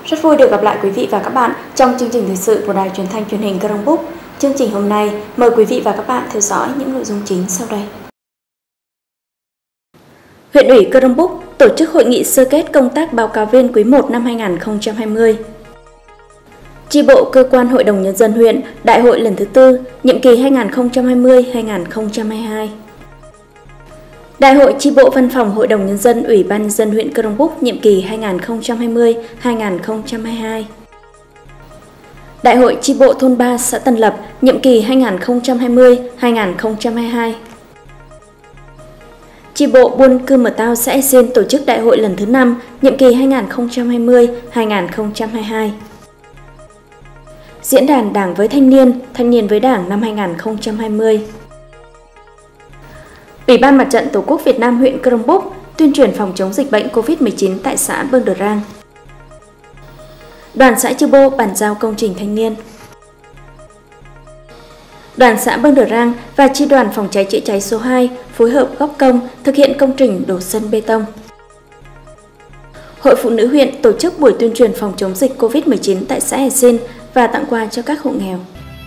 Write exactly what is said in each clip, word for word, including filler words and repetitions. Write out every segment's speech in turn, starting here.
Rất vui được gặp lại quý vị và các bạn trong chương trình thời sự của Đài Truyền thanh Truyền hình Crong Book. Chương trình hôm nay mời quý vị và các bạn theo dõi những nội dung chính sau đây. Huyện ủy Crong Book tổ chức hội nghị sơ kết công tác báo cáo viên quý một năm hai nghìn không trăm hai mươi. Chi bộ cơ quan Hội đồng Nhân dân huyện Đại hội lần thứ tư, nhiệm kỳ hai nghìn không trăm hai mươi đến hai nghìn không trăm hai mươi hai. Đại hội chi bộ văn phòng Hội đồng Nhân dân Ủy ban Nhân dân huyện Crong Book nhiệm kỳ hai nghìn không trăm hai mươi đến hai nghìn không trăm hai mươi hai. Đại hội chi bộ thôn ba xã Tân Lập nhiệm kỳ hai nghìn không trăm hai mươi đến hai nghìn không trăm hai mươi hai. Chi bộ Buôn Cư Mờ Tao xã E Xin tổ chức đại hội lần thứ năm nhiệm kỳ hai nghìn không trăm hai mươi đến hai nghìn không trăm hai mươi hai. Diễn đàn Đảng với Thanh niên, Thanh niên với Đảng năm hai nghìn không trăm hai mươi. Ủy ban Mặt trận Tổ quốc Việt Nam huyện Crong Book tuyên truyền phòng chống dịch bệnh Covid mười chín tại xã Bương Đờ Rang. Đoàn xã Chư Bô bàn giao công trình thanh niên. Đoàn xã Bương Đờ Rang và chi đoàn phòng cháy chữa cháy số hai phối hợp góp công thực hiện công trình đổ sân bê tông. Hội Phụ nữ huyện tổ chức buổi tuyên truyền phòng chống dịch Covid mười chín tại xã E Xin và tặng quà cho các hộ nghèo.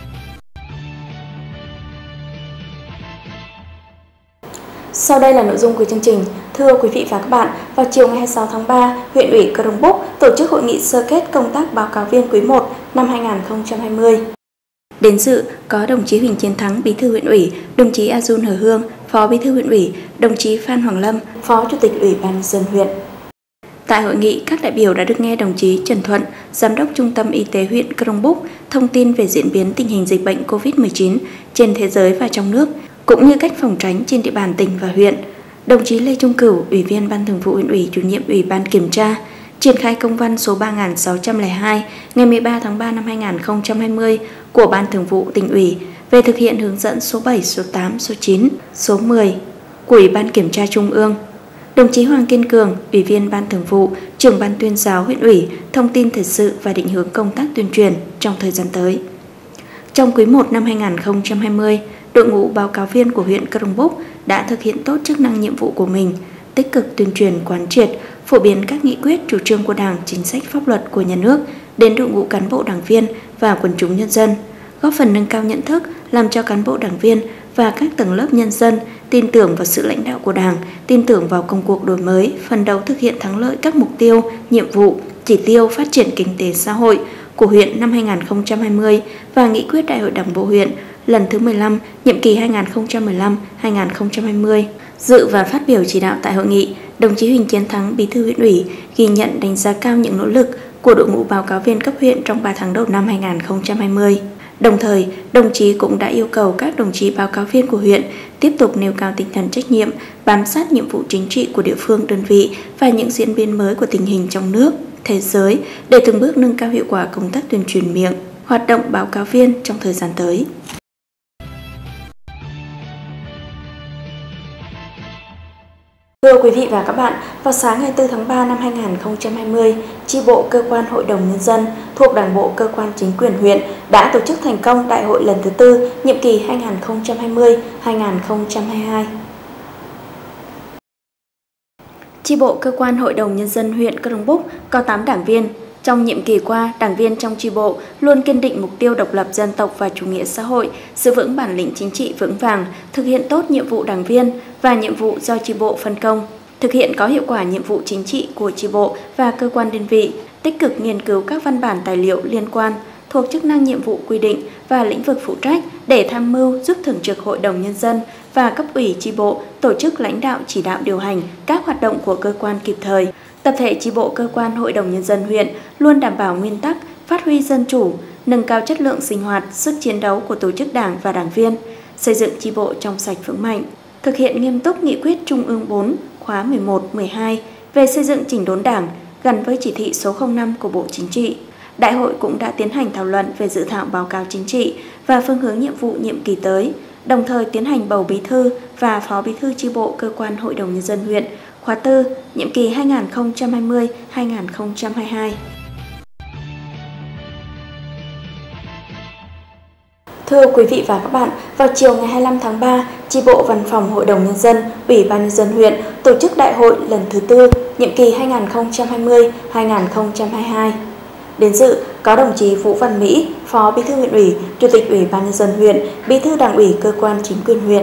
Sau đây là nội dung của chương trình. Thưa quý vị và các bạn, vào chiều ngày hai mươi sáu tháng ba, huyện ủy Crong Book tổ chức hội nghị sơ kết công tác báo cáo viên quý một năm hai nghìn không trăm hai mươi. Đến dự có đồng chí Huỳnh Chiến Thắng, Bí thư huyện ủy, đồng chí A Jun Hờ Hương, Phó Bí thư huyện ủy, đồng chí Phan Hoàng Lâm, Phó Chủ tịch Ủy ban Nhân dân huyện. Tại hội nghị, các đại biểu đã được nghe đồng chí Trần Thuận, Giám đốc Trung tâm Y tế huyện Crong Book thông tin về diễn biến tình hình dịch bệnh Covid mười chín trên thế giới và trong nước, cũng như cách phòng tránh trên địa bàn tỉnh và huyện. Đồng chí Lê Trung Cửu, Ủy viên Ban Thường vụ huyện ủy, Chủ nhiệm Ủy ban Kiểm tra, triển khai công văn số ba nghìn sáu trăm lẻ hai ngày mười ba tháng ba năm hai nghìn không trăm hai mươi của Ban Thường vụ Tỉnh ủy về thực hiện hướng dẫn số bảy, số tám, số chín, số mười của Ủy ban Kiểm tra Trung ương. Đồng chí Hoàng Kiên Cường, Ủy viên Ban Thường vụ, Trưởng Ban Tuyên giáo huyện ủy, thông tin thời sự và định hướng công tác tuyên truyền trong thời gian tới. Trong quý một năm hai nghìn không trăm hai mươi, đội ngũ báo cáo viên của huyện Crong Book đã thực hiện tốt chức năng nhiệm vụ của mình, tích cực tuyên truyền quán triệt, phổ biến các nghị quyết chủ trương của Đảng, chính sách pháp luật của nhà nước đến đội ngũ cán bộ đảng viên và quần chúng nhân dân, góp phần nâng cao nhận thức, làm cho cán bộ đảng viên và các tầng lớp nhân dân tin tưởng vào sự lãnh đạo của Đảng, tin tưởng vào công cuộc đổi mới, phấn đấu thực hiện thắng lợi các mục tiêu, nhiệm vụ, chỉ tiêu phát triển kinh tế xã hội của huyện năm hai nghìn không trăm hai mươi và nghị quyết Đại hội Đảng bộ huyện lần thứ mười lăm, nhiệm kỳ hai nghìn không trăm mười lăm đến hai nghìn không trăm hai mươi. Dự và phát biểu chỉ đạo tại hội nghị, đồng chí Huỳnh Chiến Thắng, Bí thư huyện ủy ghi nhận đánh giá cao những nỗ lực của đội ngũ báo cáo viên cấp huyện trong ba tháng đầu năm hai nghìn không trăm hai mươi. Đồng thời, đồng chí cũng đã yêu cầu các đồng chí báo cáo viên của huyện tiếp tục nêu cao tinh thần trách nhiệm, bám sát nhiệm vụ chính trị của địa phương, đơn vị và những diễn biến mới của tình hình trong nước, thế giới để từng bước nâng cao hiệu quả công tác tuyên truyền miệng, hoạt động báo cáo viên trong thời gian tới. Thưa quý vị và các bạn, vào sáng ngày tư tháng ba năm hai nghìn không trăm hai mươi, chi bộ cơ quan Hội đồng Nhân dân thuộc Đảng bộ cơ quan chính quyền huyện đã tổ chức thành công đại hội lần thứ tư, nhiệm kỳ hai nghìn không trăm hai mươi đến hai nghìn không trăm hai mươi hai. Chi bộ cơ quan Hội đồng Nhân dân huyện Crong Book có tám đảng viên. Trong nhiệm kỳ qua, đảng viên trong chi bộ luôn kiên định mục tiêu độc lập dân tộc và chủ nghĩa xã hội, giữ vững bản lĩnh chính trị vững vàng, thực hiện tốt nhiệm vụ đảng viên và nhiệm vụ do chi bộ phân công, thực hiện có hiệu quả nhiệm vụ chính trị của chi bộ và cơ quan đơn vị, tích cực nghiên cứu các văn bản tài liệu liên quan thuộc chức năng nhiệm vụ quy định và lĩnh vực phụ trách để tham mưu giúp Thường trực Hội đồng Nhân dân và cấp ủy chi bộ tổ chức lãnh đạo chỉ đạo điều hành các hoạt động của cơ quan kịp thời. Tập thể chi bộ cơ quan Hội đồng Nhân dân huyện luôn đảm bảo nguyên tắc, phát huy dân chủ, nâng cao chất lượng sinh hoạt, sức chiến đấu của tổ chức đảng và đảng viên, xây dựng chi bộ trong sạch vững mạnh, thực hiện nghiêm túc nghị quyết Trung ương bốn khóa mười một, mười hai về xây dựng chỉnh đốn đảng gắn với chỉ thị số không năm của Bộ Chính trị. Đại hội cũng đã tiến hành thảo luận về dự thảo báo cáo chính trị và phương hướng nhiệm vụ nhiệm kỳ tới, đồng thời tiến hành bầu bí thư và phó bí thư chi bộ cơ quan Hội đồng Nhân dân huyện khóa tư, nhiệm kỳ hai nghìn không trăm hai mươi đến hai nghìn không trăm hai mươi hai. Thưa quý vị và các bạn, vào chiều ngày hai mươi lăm tháng ba, chi bộ văn phòng Hội đồng Nhân dân, Ủy ban Nhân dân huyện tổ chức đại hội lần thứ tư, nhiệm kỳ hai nghìn không trăm hai mươi đến hai nghìn không trăm hai mươi hai. Đến dự có đồng chí Vũ Văn Mỹ, Phó Bí thư huyện ủy, Chủ tịch Ủy ban nhân dân huyện, Bí thư Đảng ủy cơ quan chính quyền huyện.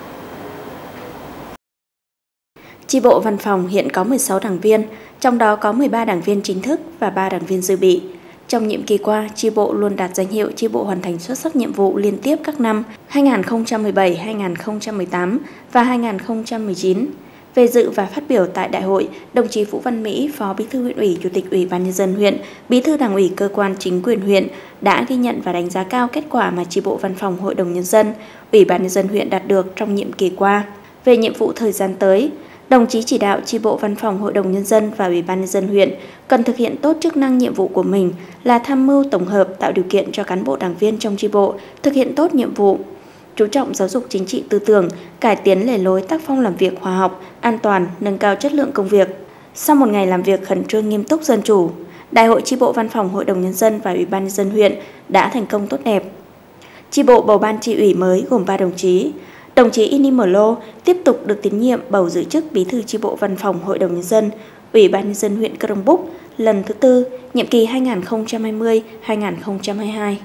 Chi bộ văn phòng hiện có mười sáu đảng viên, trong đó có mười ba đảng viên chính thức và ba đảng viên dự bị. Trong nhiệm kỳ qua, chi bộ luôn đạt danh hiệu chi bộ hoàn thành xuất sắc nhiệm vụ liên tiếp các năm hai nghìn không trăm mười bảy, hai nghìn không trăm mười tám và hai nghìn không trăm mười chín. Về dự và phát biểu tại đại hội, đồng chí Vũ Văn Mỹ, Phó Bí thư huyện ủy, Chủ tịch Ủy ban nhân dân huyện, Bí thư Đảng ủy cơ quan chính quyền huyện đã ghi nhận và đánh giá cao kết quả mà chi bộ văn phòng Hội đồng nhân dân, Ủy ban nhân dân huyện đạt được trong nhiệm kỳ qua. Về nhiệm vụ thời gian tới, đồng chí chỉ đạo chi bộ văn phòng Hội đồng nhân dân và Ủy ban nhân dân huyện cần thực hiện tốt chức năng nhiệm vụ của mình là tham mưu tổng hợp, tạo điều kiện cho cán bộ đảng viên trong chi bộ thực hiện tốt nhiệm vụ, chú trọng giáo dục chính trị tư tưởng, cải tiến lề lối tác phong làm việc khoa học, an toàn, nâng cao chất lượng công việc. Sau một ngày làm việc khẩn trương nghiêm túc dân chủ, Đại hội chi bộ văn phòng Hội đồng nhân dân và Ủy ban nhân dân huyện đã thành công tốt đẹp. Chi bộ bầu ban chi ủy mới gồm ba đồng chí. Đồng chí Ini Mở Lô tiếp tục được tín nhiệm bầu giữ chức Bí thư chi bộ văn phòng Hội đồng nhân dân, Ủy ban nhân dân huyện Crong Búc lần thứ tư, nhiệm kỳ hai nghìn không trăm hai mươi đến hai nghìn không trăm hai mươi hai.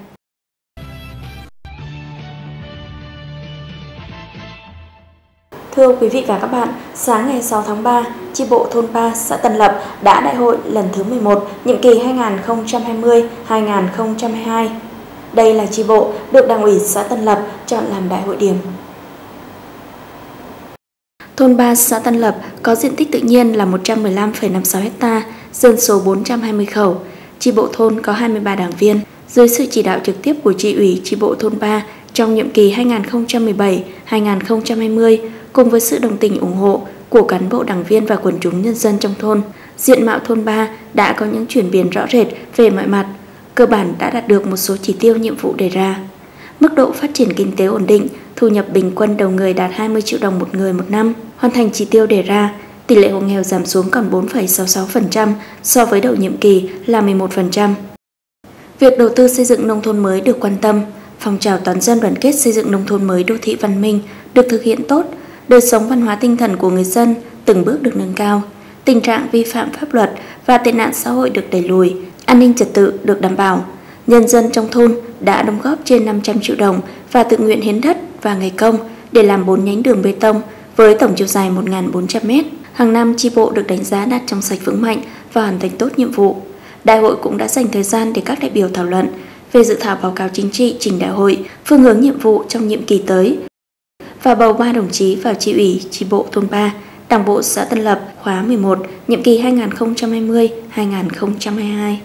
Thưa quý vị và các bạn, sáng ngày sáu tháng ba, chi bộ thôn ba xã Tân Lập đã đại hội lần thứ mười một, nhiệm kỳ hai nghìn không trăm hai mươi đến hai nghìn không trăm hai mươi hai. Đây là chi bộ được Đảng ủy xã Tân Lập chọn làm đại hội điểm. Thôn ba xã Tân Lập có diện tích tự nhiên là một trăm mười lăm phẩy năm mươi sáu ha, dân số bốn trăm hai mươi khẩu. Chi bộ thôn có hai mươi ba đảng viên. Dưới sự chỉ đạo trực tiếp của chi ủy chi bộ thôn ba trong nhiệm kỳ hai nghìn không trăm mười bảy đến hai nghìn không trăm hai mươi, cùng với sự đồng tình ủng hộ của cán bộ đảng viên và quần chúng nhân dân trong thôn, diện mạo thôn ba đã có những chuyển biến rõ rệt về mọi mặt, cơ bản đã đạt được một số chỉ tiêu nhiệm vụ đề ra. Mức độ phát triển kinh tế ổn định, thu nhập bình quân đầu người đạt hai mươi triệu đồng một người một năm, hoàn thành chỉ tiêu đề ra, tỷ lệ hộ nghèo giảm xuống còn bốn phẩy sáu mươi sáu phần trăm so với đầu nhiệm kỳ là mười một phần trăm. Việc đầu tư xây dựng nông thôn mới được quan tâm, phong trào toàn dân đoàn kết xây dựng nông thôn mới đô thị văn minh được thực hiện tốt, đời sống văn hóa tinh thần của người dân từng bước được nâng cao, tình trạng vi phạm pháp luật và tệ nạn xã hội được đẩy lùi, an ninh trật tự được đảm bảo. Nhân dân trong thôn đã đóng góp trên năm trăm triệu đồng và tự nguyện hiến đất và ngày công để làm bốn nhánh đường bê tông với tổng chiều dài một nghìn bốn trăm mét. Hàng năm chi bộ được đánh giá đạt trong sạch vững mạnh và hoàn thành tốt nhiệm vụ. Đại hội cũng đã dành thời gian để các đại biểu thảo luận về dự thảo báo cáo chính trị trình đại hội, phương hướng nhiệm vụ trong nhiệm kỳ tới và bầu ba đồng chí vào chi ủy chi bộ thôn ba, Đảng bộ xã Tân Lập khóa mười một, nhiệm kỳ hai nghìn không trăm hai mươi đến hai nghìn không trăm hai mươi hai.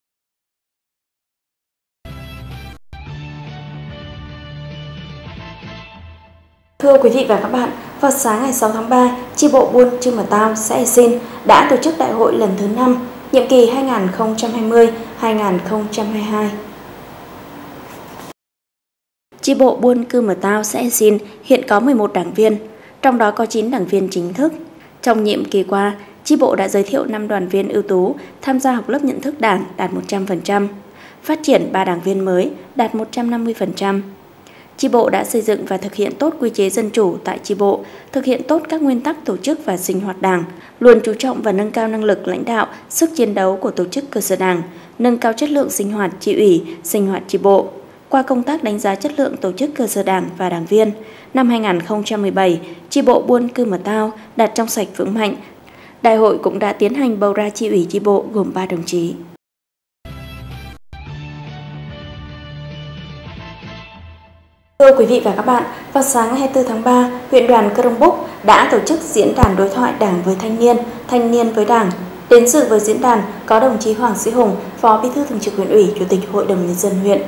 Thưa quý vị và các bạn, vào sáng ngày sáu tháng ba, chi bộ Buôn Chư Mờ Tao, xã E Sin đã tổ chức đại hội lần thứ năm, nhiệm kỳ hai nghìn không trăm hai mươi đến hai nghìn không trăm hai mươi hai. Chi bộ Buôn Cư Mờ Tao, xã E Sin hiện có mười một đảng viên, trong đó có chín đảng viên chính thức. Trong nhiệm kỳ qua, chi bộ đã giới thiệu năm đoàn viên ưu tú tham gia học lớp nhận thức đảng đạt một trăm phần trăm, phát triển ba đảng viên mới đạt một trăm năm mươi phần trăm. Chi bộ đã xây dựng và thực hiện tốt quy chế dân chủ tại chi bộ, thực hiện tốt các nguyên tắc tổ chức và sinh hoạt đảng, luôn chú trọng và nâng cao năng lực lãnh đạo, sức chiến đấu của tổ chức cơ sở đảng, nâng cao chất lượng sinh hoạt chi ủy, sinh hoạt chi bộ. Qua công tác đánh giá chất lượng tổ chức cơ sở đảng và đảng viên, năm hai nghìn không trăm mười bảy, chi bộ Buôn Cư Mờ Tao đạt trong sạch vững mạnh. Đại hội cũng đã tiến hành bầu ra chi ủy chi bộ gồm ba đồng chí. Thưa quý vị và các bạn, vào sáng ngày hai mươi tư tháng ba, huyện đoàn Crong Búc đã tổ chức diễn đàn đối thoại Đảng với thanh niên, thanh niên với Đảng. Đến dự với diễn đàn có đồng chí Hoàng Sĩ Hùng, Phó Bí thư Thường trực huyện ủy, Chủ tịch Hội đồng nhân dân huyện.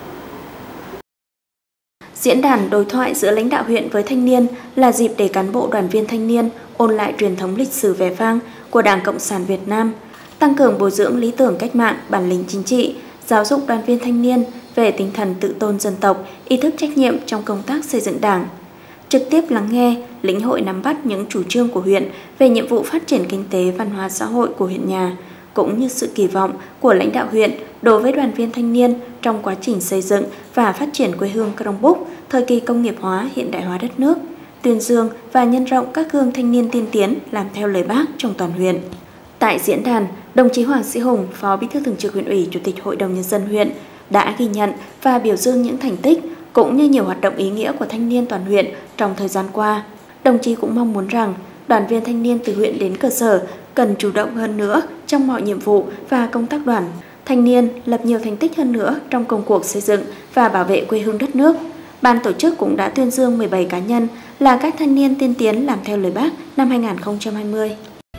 Diễn đàn đối thoại giữa lãnh đạo huyện với thanh niên là dịp để cán bộ đoàn viên thanh niên ôn lại truyền thống lịch sử vẻ vang của Đảng Cộng sản Việt Nam, tăng cường bồi dưỡng lý tưởng cách mạng, bản lĩnh chính trị, giáo dục đoàn viên thanh niên về tinh thần tự tôn dân tộc, ý thức trách nhiệm trong công tác xây dựng Đảng. Trực tiếp lắng nghe, lĩnh hội nắm bắt những chủ trương của huyện về nhiệm vụ phát triển kinh tế, văn hóa xã hội của huyện nhà, cũng như sự kỳ vọng của lãnh đạo huyện đối với đoàn viên thanh niên trong quá trình xây dựng và phát triển quê hương Crong Búc, thời kỳ công nghiệp hóa, hiện đại hóa đất nước, tuyên dương và nhân rộng các gương thanh niên tiên tiến làm theo lời Bác trong toàn huyện. Tại diễn đàn, đồng chí Hoàng Sĩ Hùng, Phó Bí thư Thường trực Huyện ủy, Chủ tịch Hội đồng Nhân dân huyện đã ghi nhận và biểu dương những thành tích cũng như nhiều hoạt động ý nghĩa của thanh niên toàn huyện trong thời gian qua. Đồng chí cũng mong muốn rằng đoàn viên thanh niên từ huyện đến cơ sở cần chủ động hơn nữa trong mọi nhiệm vụ và công tác đoàn. Thanh niên lập nhiều thành tích hơn nữa trong công cuộc xây dựng và bảo vệ quê hương đất nước. Ban tổ chức cũng đã tuyên dương mười bảy cá nhân là các thanh niên tiên tiến làm theo lời Bác năm hai nghìn không trăm hai mươi.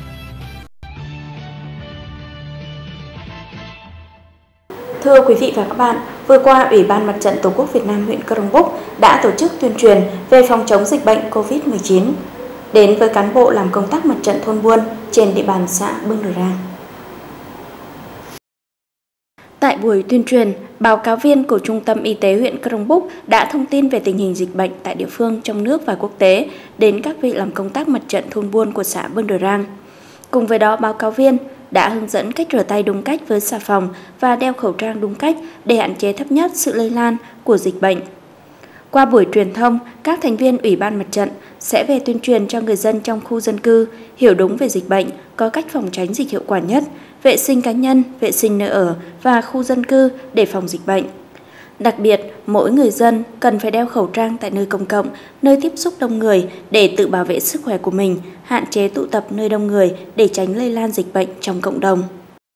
Thưa quý vị và các bạn, vừa qua Ủy ban Mặt trận Tổ quốc Việt Nam huyện Crong Búc đã tổ chức tuyên truyền về phòng chống dịch bệnh Covid mười chín đến với cán bộ làm công tác mặt trận thôn buôn trên địa bàn xã Bưng Đờ Rang. Tại buổi tuyên truyền, báo cáo viên của Trung tâm Y tế huyện Crong Búc đã thông tin về tình hình dịch bệnh tại địa phương trong nước và quốc tế đến các vị làm công tác mặt trận thôn buôn của xã Bưng Đờ Rang. Cùng với đó, báo cáo viên đã hướng dẫn cách rửa tay đúng cách với xà phòng và đeo khẩu trang đúng cách để hạn chế thấp nhất sự lây lan của dịch bệnh. Qua buổi truyền thông, các thành viên Ủy ban Mặt trận sẽ về tuyên truyền cho người dân trong khu dân cư hiểu đúng về dịch bệnh, có cách phòng tránh dịch hiệu quả nhất, vệ sinh cá nhân, vệ sinh nơi ở và khu dân cư để phòng dịch bệnh. Đặc biệt, mỗi người dân cần phải đeo khẩu trang tại nơi công cộng, nơi tiếp xúc đông người để tự bảo vệ sức khỏe của mình, hạn chế tụ tập nơi đông người để tránh lây lan dịch bệnh trong cộng đồng.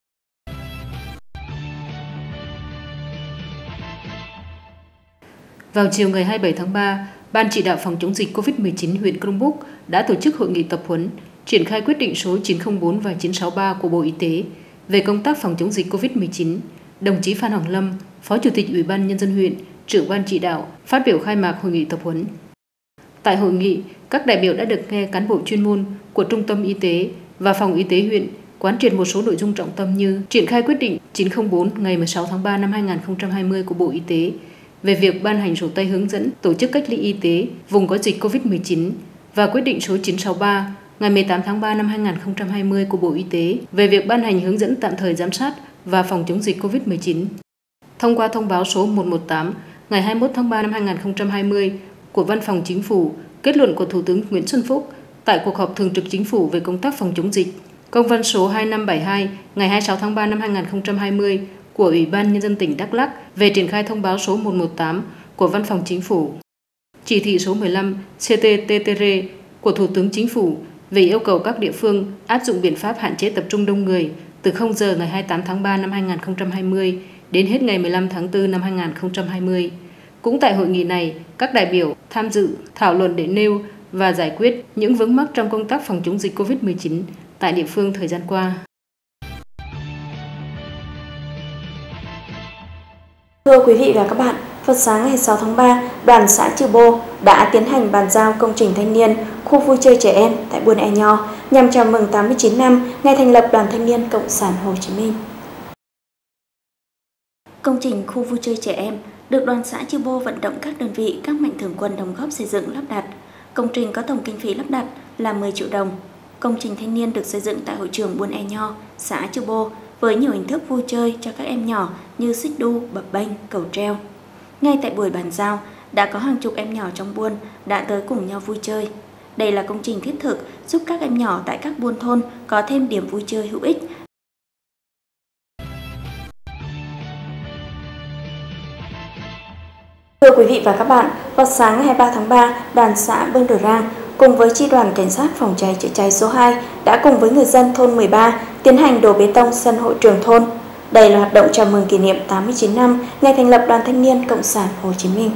Vào chiều ngày hai mươi bảy tháng ba, Ban chỉ đạo phòng chống dịch Covid mười chín huyện Crong Búc đã tổ chức hội nghị tập huấn triển khai quyết định số chín không bốn và chín sáu ba của Bộ Y tế về công tác phòng chống dịch Covid mười chín. Đồng chí Phan Hoàng Lâm, Phó Chủ tịch Ủy ban Nhân dân huyện, trưởng ban chỉ đạo, phát biểu khai mạc hội nghị tập huấn. Tại hội nghị, các đại biểu đã được nghe cán bộ chuyên môn của Trung tâm Y tế và Phòng Y tế huyện quán triệt một số nội dung trọng tâm như triển khai quyết định chín không bốn ngày mười sáu tháng ba năm hai nghìn không trăm hai mươi của Bộ Y tế về việc ban hành sổ tay hướng dẫn tổ chức cách ly y tế vùng có dịch Covid mười chín và quyết định số chín sáu ba ngày mười tám tháng ba năm hai nghìn không trăm hai mươi của Bộ Y tế về việc ban hành hướng dẫn tạm thời giám sát và phòng chống dịch Covid mười chín. Thông qua thông báo số một một tám ngày hai mươi mốt tháng ba năm hai nghìn không trăm hai mươi của Văn phòng Chính phủ, kết luận của Thủ tướng Nguyễn Xuân Phúc tại cuộc họp thường trực Chính phủ về công tác phòng chống dịch, công văn số hai năm bảy hai ngày hai mươi sáu tháng ba năm hai nghìn không trăm hai mươi của Ủy ban Nhân dân tỉnh Đắk Lắk về triển khai thông báo số một một tám của Văn phòng Chính phủ, chỉ thị số mười lăm C T T T R của Thủ tướng Chính phủ về yêu cầu các địa phương áp dụng biện pháp hạn chế tập trung đông người từ không giờ ngày hai mươi tám tháng ba năm hai nghìn không trăm hai mươi đến hết ngày mười lăm tháng tư năm hai nghìn không trăm hai mươi. Cũng tại hội nghị này, các đại biểu tham dự thảo luận để nêu và giải quyết những vướng mắc trong công tác phòng chống dịch Covid mười chín tại địa phương thời gian qua. Thưa quý vị và các bạn, vào sáng ngày sáu tháng ba, đoàn xã Chư Bô đã tiến hành bàn giao công trình thanh niên khu vui chơi trẻ em tại Buôn E Nho nhằm chào mừng tám mươi chín năm ngày thành lập Đoàn Thanh niên Cộng sản Hồ Chí Minh. Công trình khu vui chơi trẻ em được đoàn xã Chư Bô vận động các đơn vị, các mạnh thường quân đóng góp xây dựng lắp đặt. Công trình có tổng kinh phí lắp đặt là mười triệu đồng. Công trình thanh niên được xây dựng tại hội trường Buôn E Nho, xã Chư Bô với nhiều hình thức vui chơi cho các em nhỏ như xích đu, bập bênh, cầu treo. Ngay tại buổi bàn giao, đã có hàng chục em nhỏ trong buôn đã tới cùng nhau vui chơi. Đây là công trình thiết thực giúp các em nhỏ tại các buôn thôn có thêm điểm vui chơi hữu ích. Thưa quý vị và các bạn, vào sáng ngày hai mươi ba tháng ba, đoàn xã Bưng Đờ Rang cùng với chi đoàn cảnh sát phòng cháy chữa cháy số hai đã cùng với người dân thôn mười ba tiến hành đổ bê tông sân hội trường thôn. Đây là hoạt động chào mừng kỷ niệm tám mươi chín năm ngày thành lập Đoàn Thanh niên Cộng sản Hồ Chí Minh.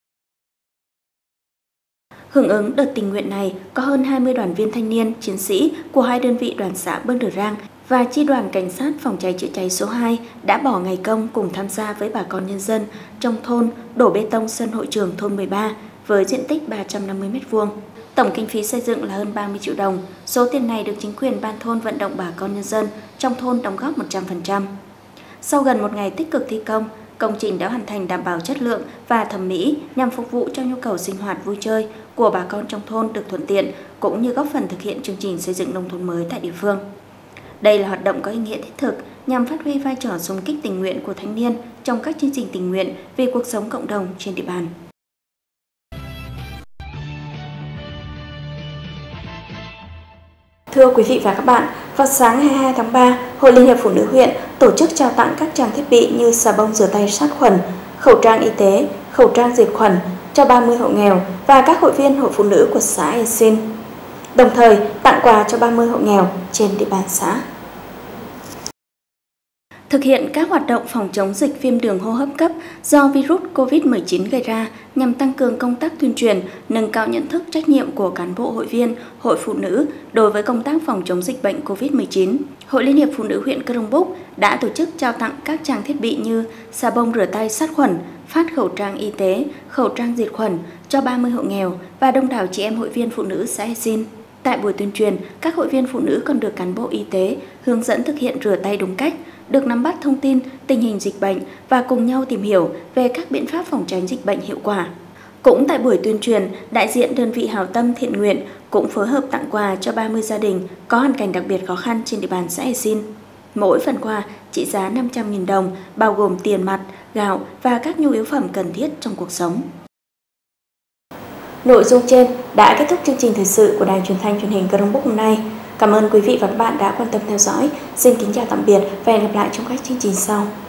Hưởng ứng đợt tình nguyện này, có hơn hai mươi đoàn viên thanh niên, chiến sĩ của hai đơn vị đoàn xã Bưng Đờ Rang và chi đoàn cảnh sát phòng cháy chữa cháy số hai đã bỏ ngày công cùng tham gia với bà con nhân dân trong thôn đổ bê tông sân hội trường thôn mười ba với diện tích ba trăm năm mươi mét vuông. Tổng kinh phí xây dựng là hơn ba mươi triệu đồng. Số tiền này được chính quyền ban thôn vận động bà con nhân dân trong thôn đóng góp một trăm phần trăm. Sau gần một ngày tích cực thi công, công trình đã hoàn thành đảm bảo chất lượng và thẩm mỹ nhằm phục vụ cho nhu cầu sinh hoạt vui chơi của bà con trong thôn được thuận tiện, cũng như góp phần thực hiện chương trình xây dựng nông thôn mới tại địa phương. Đây là hoạt động có ý nghĩa thiết thực nhằm phát huy vai trò xung kích tình nguyện của thanh niên trong các chương trình tình nguyện vì cuộc sống cộng đồng trên địa bàn. Thưa quý vị và các bạn, vào sáng hai mươi hai tháng ba, Hội Liên hiệp Phụ nữ huyện tổ chức trao tặng các trang thiết bị như xà bông rửa tay sát khuẩn, khẩu trang y tế, khẩu trang diệt khuẩn cho ba mươi hộ nghèo và các hội viên hội phụ nữ của xã E Sin, đồng thời tặng quà cho ba mươi hộ nghèo trên địa bàn xã. Thực hiện các hoạt động phòng chống dịch viêm đường hô hấp cấp do virus Covid mười chín gây ra nhằm tăng cường công tác tuyên truyền, nâng cao nhận thức trách nhiệm của cán bộ hội viên, hội phụ nữ đối với công tác phòng chống dịch bệnh Covid mười chín. Hội Liên hiệp Phụ nữ huyện Crong Búc đã tổ chức trao tặng các trang thiết bị như xà bông rửa tay sát khuẩn, phát khẩu trang y tế, khẩu trang diệt khuẩn cho ba mươi hộ nghèo và đông đảo chị em hội viên phụ nữ xã E Sin. Tại buổi tuyên truyền, các hội viên phụ nữ còn được cán bộ y tế hướng dẫn thực hiện rửa tay đúng cách, được nắm bắt thông tin, tình hình dịch bệnh và cùng nhau tìm hiểu về các biện pháp phòng tránh dịch bệnh hiệu quả. Cũng tại buổi tuyên truyền, đại diện đơn vị hảo tâm thiện nguyện cũng phối hợp tặng quà cho ba mươi gia đình có hoàn cảnh đặc biệt khó khăn trên địa bàn xã E Sin. Mỗi phần quà trị giá năm trăm nghìn đồng, bao gồm tiền mặt, gạo và các nhu yếu phẩm cần thiết trong cuộc sống. Nội dung trên đã kết thúc chương trình thời sự của Đài Truyền thanh Truyền hình Crong Búc hôm nay. Cảm ơn quý vị và các bạn đã quan tâm theo dõi. Xin kính chào tạm biệt và hẹn gặp lại trong các chương trình sau.